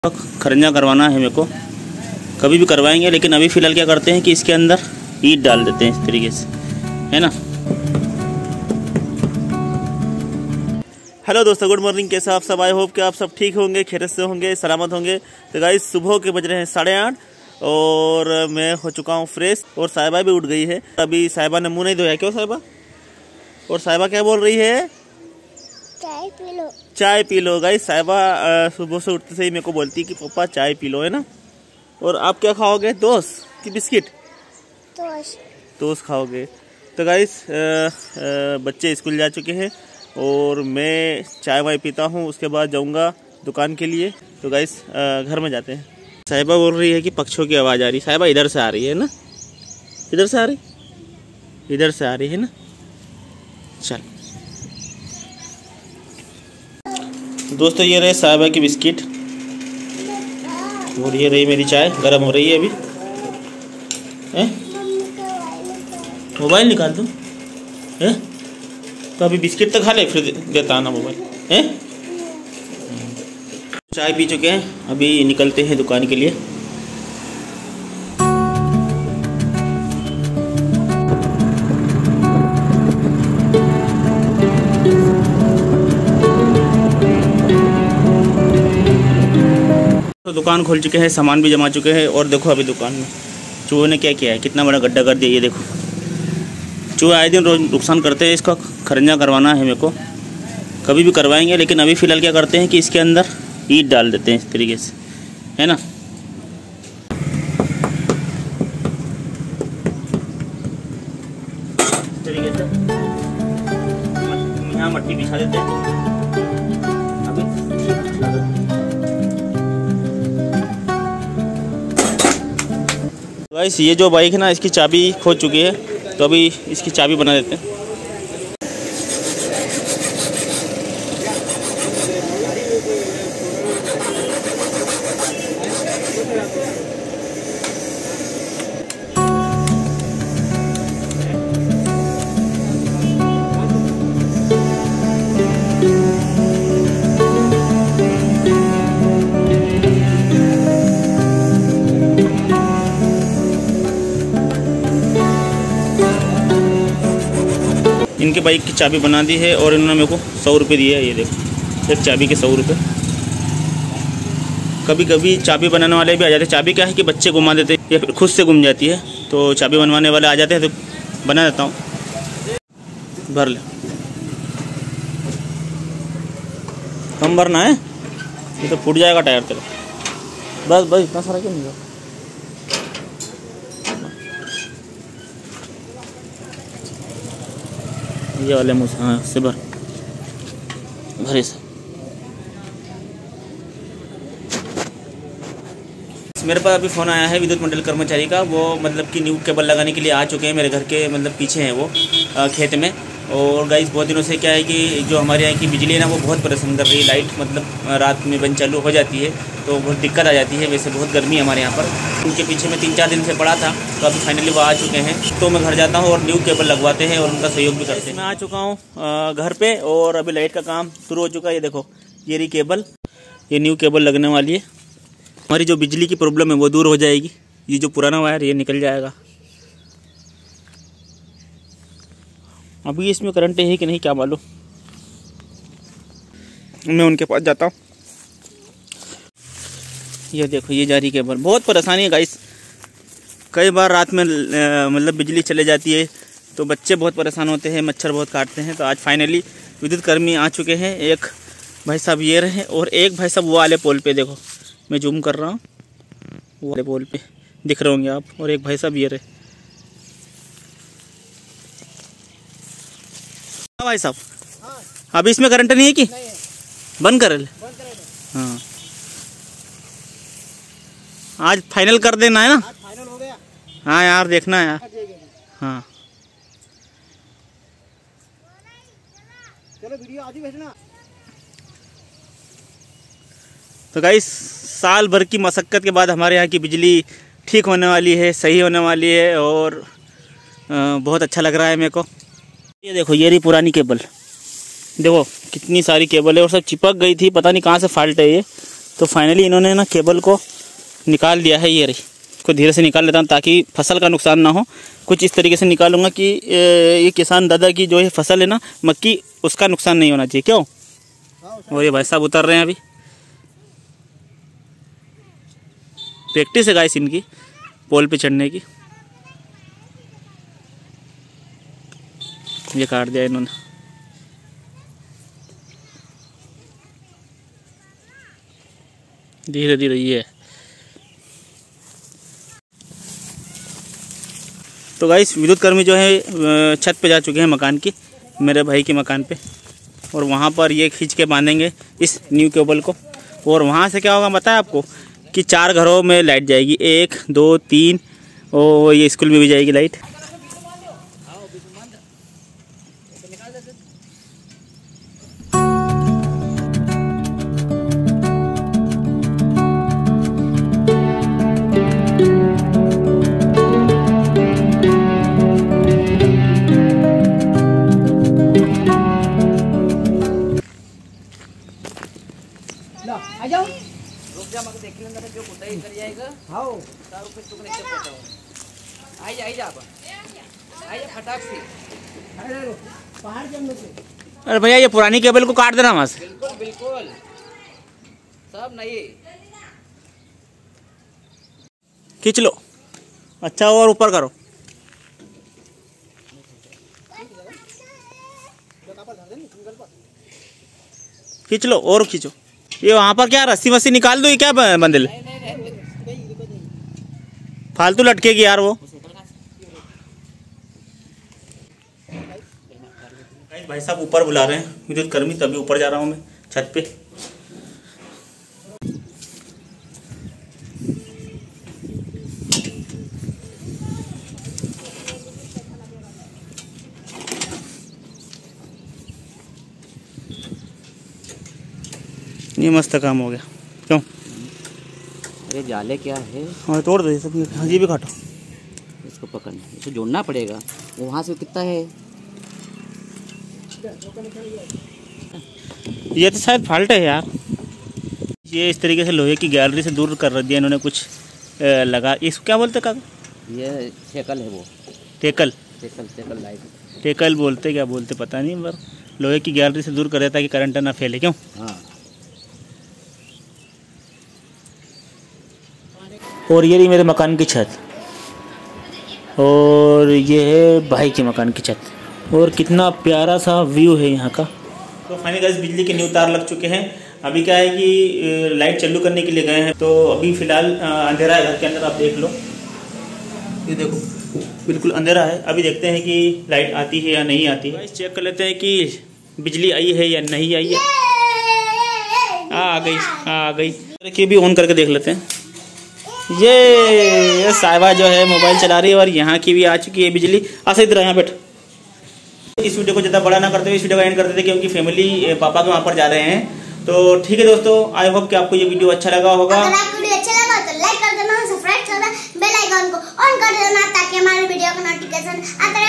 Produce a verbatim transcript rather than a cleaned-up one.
खरंजा करवाना है मेरे को, कभी भी करवाएंगे, लेकिन अभी फ़िलहाल क्या करते हैं कि इसके अंदर ईंट डाल देते हैं इस तरीके से, है ना। हेलो दोस्तों, गुड मॉर्निंग। कैसे आप सब? आई होप कि आप सब ठीक होंगे, खैरियत से होंगे, सलामत होंगे। तो गाइस, सुबह के बज रहे हैं साढ़े आठ और मैं हो चुका हूँ फ्रेश और साहिबा भी उठ गई है। अभी साहिबा ने मुँह नहीं धोया। क्यों साहिबा? और साहिबा क्या बोल रही है? चाय पी लो, चाय पी लो। गाइस, साहिबा सुबह से उठते से ही मेरे को बोलती कि पापा चाय पी लो, है ना। और आप क्या खाओगे? टोस्ट कि बिस्किट? टोस्ट। टोस्ट खाओगे। तो गाइस, बच्चे स्कूल जा चुके हैं और मैं चाय वाय पीता हूँ, उसके बाद जाऊँगा दुकान के लिए। तो गाइस, घर में जाते हैं। साहिबा बोल रही है कि पक्षियों की आवाज़ आ रही है। साहिबा इधर से आ रही है ना, इधर से आ रही, इधर से आ रही है ना। चल दोस्तों, ये रहे साहिबा की बिस्किट और ये रही मेरी चाय, गर्म हो रही है अभी। हैं? मोबाइल निकाल दूँ? हैं? तो अभी बिस्किट तो खा ले, फिर देता ना मोबाइल। हैं? चाय पी चुके हैं, अभी निकलते हैं दुकान के लिए। तो दुकान खोल चुके हैं, सामान भी जमा चुके हैं और देखो अभी दुकान में चूहे ने क्या किया है, कितना बड़ा गड्ढा कर दिया। ये देखो, चूहे आए दिन रोज नुकसान करते हैं। इसका खरंजा करवाना है मेरे को, कभी भी करवाएंगे, लेकिन अभी फ़िलहाल क्या करते हैं कि इसके अंदर ईंट डाल देते हैं इस तरीके से, है ना। इस तरीके से यहाँ मट्टी बिछा देते हैं। अभी गाइस, ये जो बाइक है ना, इसकी चाबी खो चुकी है, तो अभी इसकी चाबी बना देते हैं। इनके बाइक की चाबी बना दी है और इन्होंने मेरे को सौ रुपये दिए है। ये देखो, एक चाबी के सौ रुपये। कभी कभी चाबी बनाने वाले भी आ जाते हैं। चाबी क्या है कि बच्चे घुमा देते हैं या फिर खुद से घूम जाती है, तो चाबी बनवाने वाले आ जाते हैं तो बना देता हूँ। भर ले, कम भरना है, ये तो फूट जाएगा टायर तेरा। बस बस, इतना सारा क्यों नहीं? ये वाले मुझे, हाँ से भर भरे से। मेरे पास अभी फ़ोन आया है विद्युत मंडल कर्मचारी का। वो मतलब कि न्यू केबल लगाने के लिए आ चुके हैं। मेरे घर के मतलब पीछे हैं वो, आ, खेत में। और गाइस, बहुत दिनों से क्या है कि जो हमारे यहाँ की बिजली है ना, वो बहुत परेशान कर रही है। लाइट मतलब रात में बंद चालू हो जाती है तो बहुत दिक्कत आ जाती है। वैसे बहुत गर्मी है हमारे यहाँ पर। उनके पीछे में तीन चार दिन से पड़ा था, तो अभी फाइनली वो आ चुके हैं। तो मैं घर जाता हूँ और न्यू केबल लगवाते हैं और उनका सहयोग भी करते हैं। मैं आ चुका हूँ घर पे और अभी लाइट का काम शुरू हो चुका है। ये देखो, ये रही केबल, ये न्यू केबल लगने वाली है। हमारी जो बिजली की प्रॉब्लम है वो दूर हो जाएगी। ये जो पुराना वायर ये निकल जाएगा। अभी इसमें करंट है कि नहीं क्या मालूम। मैं उनके पास जाता हूँ। ये देखो, ये जा रही केबल। बहुत परेशानी है गाइस। कई बार रात में मतलब बिजली चले जाती है तो बच्चे बहुत परेशान होते हैं, मच्छर बहुत काटते हैं। तो आज फाइनली विद्युत कर्मी आ चुके हैं। एक भाई साहब ये रहे और एक भाई साहब वो वाले पोल पे, देखो मैं जूम कर रहा हूँ, वो वाले पोल पे दिख रहे होंगे आप। और एक भाई साहब ये रहे। हाँ भाई साहब, अभी इसमें करंट नहीं है कि नहीं है? बंद कर ले। हाँ, आज फाइनल कर देना है ना। आज फाइनल हो गया। हाँ यार, देखना है यार। हाँ चलो, वीडियो आज ही भेजना। तो गाइस, साल भर की मशक्क़त के बाद हमारे यहाँ की बिजली ठीक होने वाली है, सही होने वाली है और बहुत अच्छा लग रहा है मेरे को। ये देखो, ये रही पुरानी केबल। देखो कितनी सारी केबल है और सब चिपक गई थी, पता नहीं कहाँ से फॉल्ट है ये। तो फाइनली इन्होंने ना केबल को निकाल दिया है। ये रही, को धीरे से निकाल लेता हूँ ताकि फसल का नुकसान ना हो। कुछ इस तरीके से निकालूंगा कि ये किसान दादा की जो है फसल है ना मक्की, उसका नुकसान नहीं होना चाहिए। क्यों? और ये भाई साहब उतर रहे हैं अभी। प्रैक्टिस है गाइस इनकी पोल पे चढ़ने की। ये काट दिया इन्होंने। धीरे धीरे ये तो गाइस विद्युत कर्मी जो है छत पे जा चुके हैं मकान की, मेरे भाई के मकान पे। और वहाँ पर ये खींच के बांधेंगे इस न्यू केबल को। और वहाँ से क्या होगा बताया आपको कि चार घरों में लाइट जाएगी, एक दो तीन, और ये स्कूल में भी जाएगी लाइट। आ जाओ, रुक जा, मगर देख लेंगे जो कुटाई कर जाएगा। हाँ तार ऊपर तुम नीचे पहुंचाओ। आई जा आई जा अब आई जा फटाक से। अरे पहाड़ जमने से। अरे भैया ये पुरानी केबल को काट देना वहाँ से। बिल्कुल बिल्कुल सब नहीं खींच लो। अच्छा और ऊपर करो। खींच लो और खींचो। ये वहाँ पर क्या रस्सी वस्सी निकाल दो, ये क्या बंदल फालतू लटकेगी यार वो। भाई साहब ऊपर बुला रहे हैं विद्युत कर्मी, तभी ऊपर जा रहा हूँ मैं छत पे। ये मस्त काम हो गया। क्यों? अरे जाले क्या है? हाँ तोड़ दो ये सब, ये भी काटो। इसको पकड़ना, इसे जोड़ना पड़ेगा। वो वहाँ से कितना है? ये तो शायद फाल्ट है यार। ये इस तरीके से लोहे की गैलरी से दूर कर दिया इन्होंने। कुछ लगा, इसको क्या बोलते काका? ये टेकल है वो। टेकल टेकल टेकल लाइट टेकल बोलते क्या बोलते पता नहीं, पर लोहे की गैलरी से दूर कर देता कि करंट ना फैले। क्यों? हाँ। और ये रही मेरे मकान की छत, और ये है भाई के मकान की छत। और कितना प्यारा सा व्यू है यहाँ का। तो फाइनली गाइस बिजली के न्यू तार लग चुके हैं। अभी क्या है कि लाइट चालू करने के लिए गए हैं, तो अभी फ़िलहाल अंधेरा है घर के अंदर। आप देख लो, ये देखो बिल्कुल अंधेरा है। अभी देखते हैं कि लाइट आती है या नहीं आती है। चेक कर लेते हैं कि बिजली आई है या नहीं आई है। आ गई आ गई देखिए, भी ऑन करके देख लेते हैं। ये, ये साहिबा जो है मोबाइल चला रही है, और यहाँ की भी आ चुकी है बिजली। आशा इधर यहाँ बैठ। इस वीडियो को ज़्यादा बड़ा ना करते हुए इस वीडियो का एंड कर देते, क्योंकि फैमिली पापा के वहाँ पर जा रहे हैं। तो ठीक है दोस्तों, आई होप कि आपको ये वीडियो अच्छा लगा होगा। अगर आपको वीडियो अच्छा लगा तो लाइक कर देना, सब्सक्राइब कर देना, बेल आइकन को ऑन कर देना ताकि हमारे वीडियो का नोटिफिकेशन आता